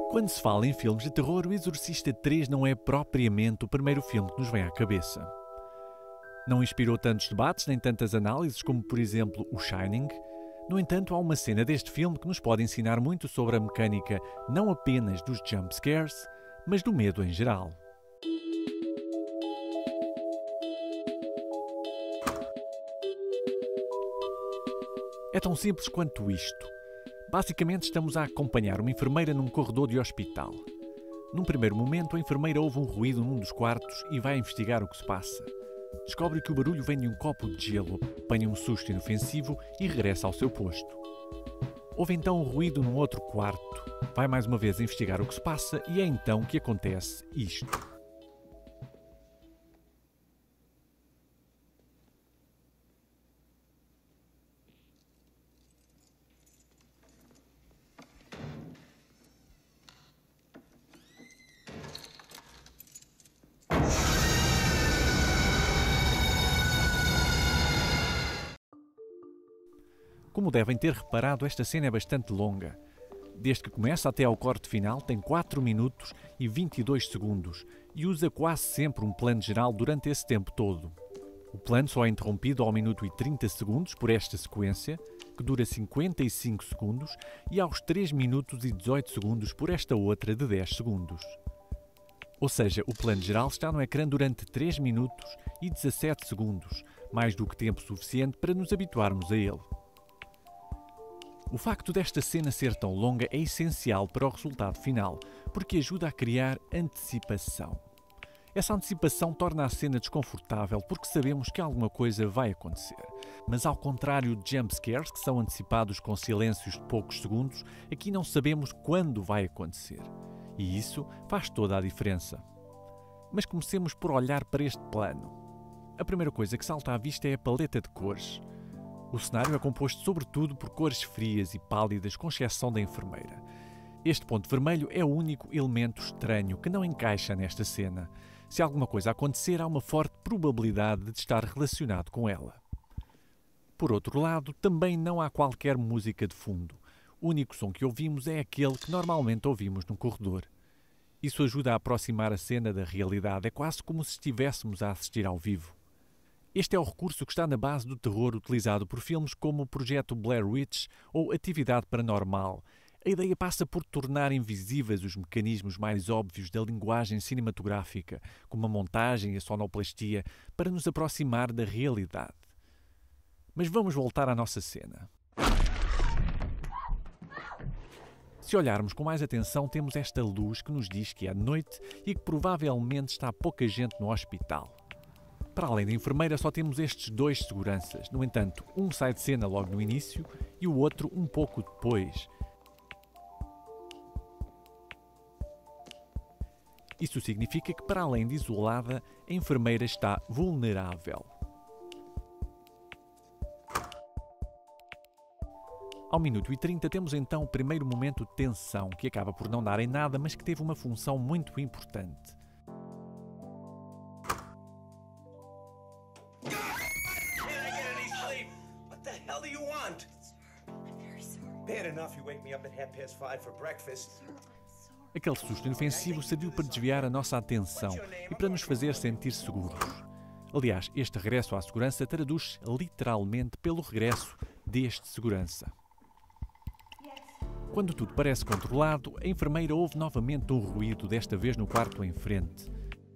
Quando se fala em filmes de terror, O Exorcista 3 não é propriamente o primeiro filme que nos vem à cabeça. Não inspirou tantos debates nem tantas análises como, por exemplo, o Shining. No entanto, há uma cena deste filme que nos pode ensinar muito sobre a mecânica não apenas dos jump scares, mas do medo em geral. É tão simples quanto isto. Basicamente, estamos a acompanhar uma enfermeira num corredor de hospital. Num primeiro momento, a enfermeira ouve um ruído num dos quartos e vai investigar o que se passa. Descobre que o barulho vem de um copo de gelo, apanha um susto inofensivo e regressa ao seu posto. Ouve então um ruído num outro quarto. Vai mais uma vez investigar o que se passa e é então que acontece isto. Como devem ter reparado, esta cena é bastante longa. Desde que começa até ao corte final tem 4 minutos e 22 segundos e usa quase sempre um plano geral durante esse tempo todo. O plano só é interrompido ao minuto e 30 segundos por esta sequência, que dura 55 segundos, e aos 3 minutos e 18 segundos por esta outra de 10 segundos. Ou seja, o plano geral está no ecrã durante 3 minutos e 17 segundos, mais do que tempo suficiente para nos habituarmos a ele. O facto desta cena ser tão longa é essencial para o resultado final, porque ajuda a criar antecipação. Essa antecipação torna a cena desconfortável porque sabemos que alguma coisa vai acontecer. Mas ao contrário de jump scares, que são antecipados com silêncios de poucos segundos, aqui não sabemos quando vai acontecer. E isso faz toda a diferença. Mas comecemos por olhar para este plano. A primeira coisa que salta à vista é a paleta de cores. O cenário é composto sobretudo por cores frias e pálidas, com exceção da enfermeira. Este ponto vermelho é o único elemento estranho que não encaixa nesta cena. Se alguma coisa acontecer, há uma forte probabilidade de estar relacionado com ela. Por outro lado, também não há qualquer música de fundo. O único som que ouvimos é aquele que normalmente ouvimos no corredor. Isso ajuda a aproximar a cena da realidade, é quase como se estivéssemos a assistir ao vivo. Este é o recurso que está na base do terror utilizado por filmes como o Projeto Blair Witch ou Atividade Paranormal. A ideia passa por tornar invisíveis os mecanismos mais óbvios da linguagem cinematográfica, como a montagem e a sonoplastia, para nos aproximar da realidade. Mas vamos voltar à nossa cena. Se olharmos com mais atenção, temos esta luz que nos diz que é noite e que provavelmente está pouca gente no hospital. Para além da enfermeira, só temos estes 2 seguranças. No entanto, um sai de cena logo no início e o outro um pouco depois. Isso significa que, para além de isolada, a enfermeira está vulnerável. Ao minuto e 30 temos então o primeiro momento de tensão, que acaba por não dar em nada, mas que teve uma função muito importante. Aquele susto inofensivo serviu para desviar a nossa atenção e para nos fazer sentir seguros. Aliás, este regresso à segurança traduz-se literalmente pelo regresso deste segurança. Quando tudo parece controlado, a enfermeira ouve novamente um ruído, desta vez no quarto em frente.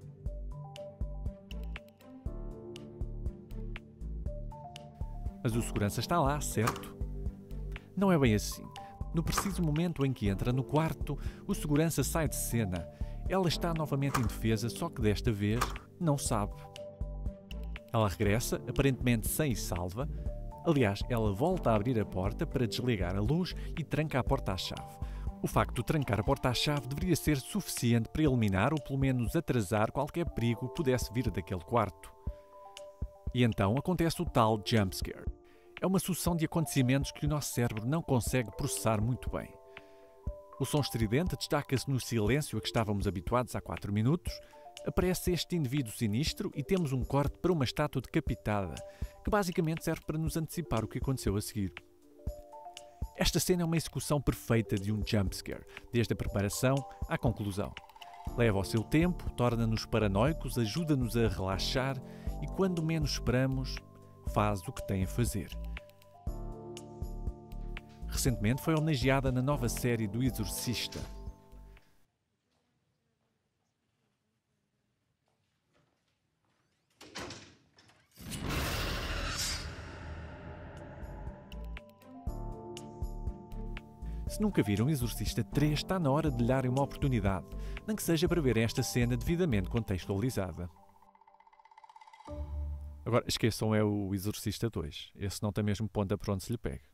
Mas o segurança está lá, certo? Não é bem assim. No preciso momento em que entra no quarto, o segurança sai de cena. Ela está novamente indefesa, só que desta vez não sabe. Ela regressa, aparentemente sã e salva. Aliás, ela volta a abrir a porta para desligar a luz e tranca a porta à chave. O facto de trancar a porta à chave deveria ser suficiente para eliminar ou pelo menos atrasar qualquer perigo que pudesse vir daquele quarto. E então acontece o tal jump scare. É uma sucessão de acontecimentos que o nosso cérebro não consegue processar muito bem. O som estridente destaca-se no silêncio a que estávamos habituados há 4 minutos, aparece este indivíduo sinistro e temos um corte para uma estátua decapitada, que basicamente serve para nos antecipar o que aconteceu a seguir. Esta cena é uma execução perfeita de um jumpscare, desde a preparação à conclusão. Leva o seu tempo, torna-nos paranoicos, ajuda-nos a relaxar e, quando menos esperamos, faz o que tem a fazer. Recentemente foi homenageada na nova série do Exorcista. Se nunca viram Exorcista 3, está na hora de lhe darem uma oportunidade, nem que seja para ver esta cena devidamente contextualizada. Agora, esqueçam, é o Exorcista 2. Esse não tem mesmo ponta para onde se lhe pega.